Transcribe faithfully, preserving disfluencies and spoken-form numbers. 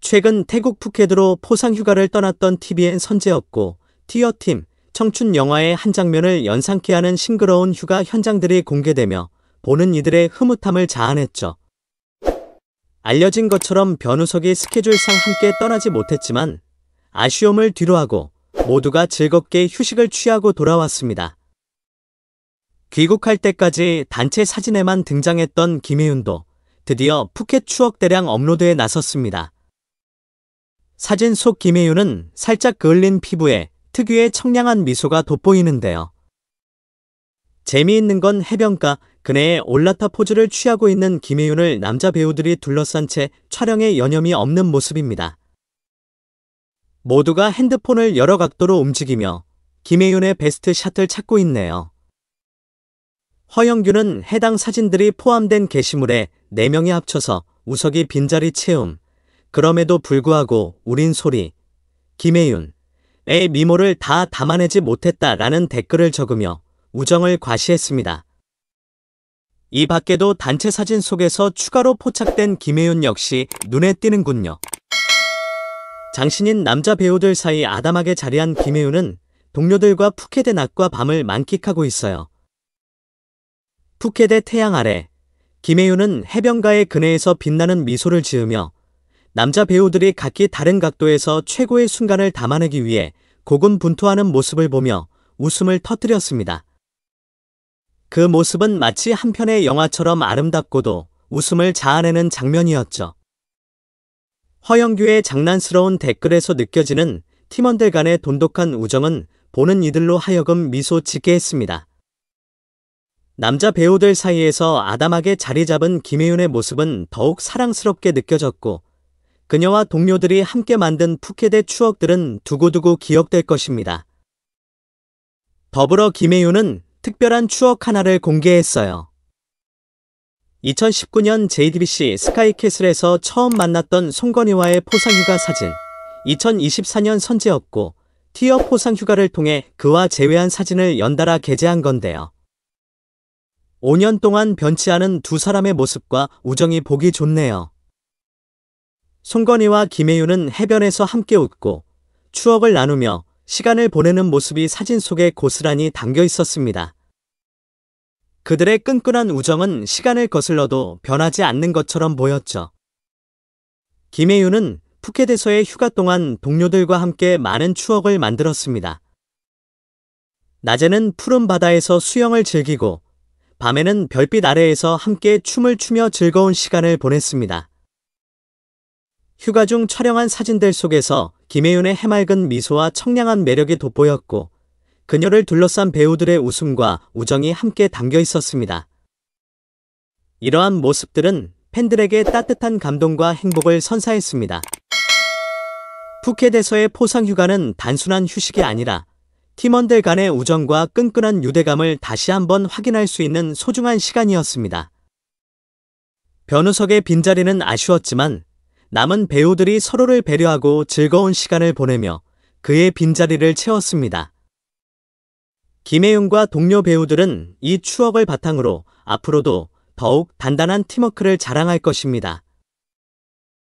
최근 태국 푸켓으로 포상휴가를 떠났던 티비엔 선재였고 티어팀, 청춘 영화의 한 장면을 연상케 하는 싱그러운 휴가 현장들이 공개되며 보는 이들의 흐뭇함을 자아냈죠. 알려진 것처럼 변우석이 스케줄상 함께 떠나지 못했지만 아쉬움을 뒤로하고 모두가 즐겁게 휴식을 취하고 돌아왔습니다. 귀국할 때까지 단체 사진에만 등장했던 김혜윤도 드디어 푸켓 추억대량 업로드에 나섰습니다. 사진 속 김혜윤은 살짝 그을린 피부에 특유의 청량한 미소가 돋보이는데요. 재미있는 건 해변가 그네의 올라타 포즈를 취하고 있는 김혜윤을 남자 배우들이 둘러싼 채 촬영에 여념이 없는 모습입니다. 모두가 핸드폰을 여러 각도로 움직이며 김혜윤의 베스트 샷을 찾고 있네요. 허영규는 해당 사진들이 포함된 게시물에 네 명이 합쳐서 우석이 빈자리 채움, 그럼에도 불구하고 우린 소리, 김혜윤의 미모를 다 담아내지 못했다라는 댓글을 적으며 우정을 과시했습니다. 이 밖에도 단체 사진 속에서 추가로 포착된 김혜윤 역시 눈에 띄는군요. 장신인 남자 배우들 사이 아담하게 자리한 김혜윤은 동료들과 푸켓의 낮과 밤을 만끽하고 있어요. 푸켓의 태양 아래 김혜윤은 해변가의 그네에서 빛나는 미소를 지으며 남자 배우들이 각기 다른 각도에서 최고의 순간을 담아내기 위해 고군분투하는 모습을 보며 웃음을 터뜨렸습니다. 그 모습은 마치 한 편의 영화처럼 아름답고도 웃음을 자아내는 장면이었죠. 허영규의 장난스러운 댓글에서 느껴지는 팀원들 간의 돈독한 우정은 보는 이들로 하여금 미소 짓게 했습니다. 남자 배우들 사이에서 아담하게 자리 잡은 김혜윤의 모습은 더욱 사랑스럽게 느껴졌고 그녀와 동료들이 함께 만든 푸켓의 추억들은 두고두고 기억될 것입니다. 더불어 김혜윤은 특별한 추억 하나를 공개했어요. 이천십구 년 제이티비씨 스카이캐슬에서 처음 만났던 송건희와의 포상휴가 사진, 이천이십사 년 선재였고 티어 포상휴가를 통해 그와 재회한 사진을 연달아 게재한 건데요. 오 년 동안 변치 않은 두 사람의 모습과 우정이 보기 좋네요. 송건희와 김혜윤은 해변에서 함께 웃고 추억을 나누며 시간을 보내는 모습이 사진 속에 고스란히 담겨 있었습니다. 그들의 끈끈한 우정은 시간을 거슬러도 변하지 않는 것처럼 보였죠. 김혜윤은 푸켓에서의 휴가 동안 동료들과 함께 많은 추억을 만들었습니다. 낮에는 푸른 바다에서 수영을 즐기고 밤에는 별빛 아래에서 함께 춤을 추며 즐거운 시간을 보냈습니다. 휴가 중 촬영한 사진들 속에서 김혜윤의 해맑은 미소와 청량한 매력이 돋보였고 그녀를 둘러싼 배우들의 웃음과 우정이 함께 담겨 있었습니다. 이러한 모습들은 팬들에게 따뜻한 감동과 행복을 선사했습니다. 푸켓에서의 포상휴가는 단순한 휴식이 아니라 팀원들 간의 우정과 끈끈한 유대감을 다시 한번 확인할 수 있는 소중한 시간이었습니다. 변우석의 빈자리는 아쉬웠지만 남은 배우들이 서로를 배려하고 즐거운 시간을 보내며 그의 빈자리를 채웠습니다. 김혜윤과 동료 배우들은 이 추억을 바탕으로 앞으로도 더욱 단단한 팀워크를 자랑할 것입니다.